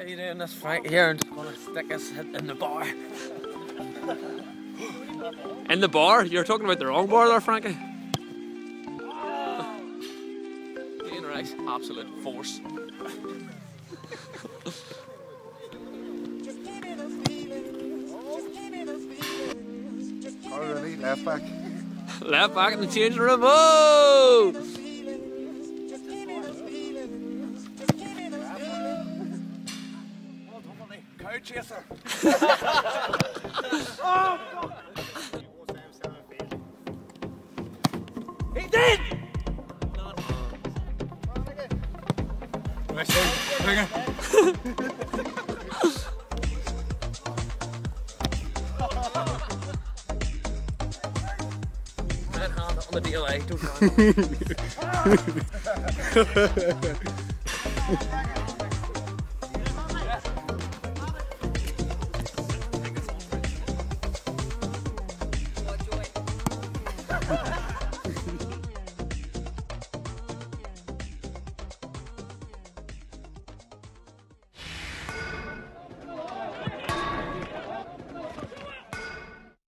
you doing this, Frank? Here, and just gonna stick us in the bar. In the bar? You're talking about the wrong bar there, Frankie. Ian Rice, absolute force. Already left back. Left back in the changing room. Oh! Cow chaser. He did! Red hand on the DOA, don't run.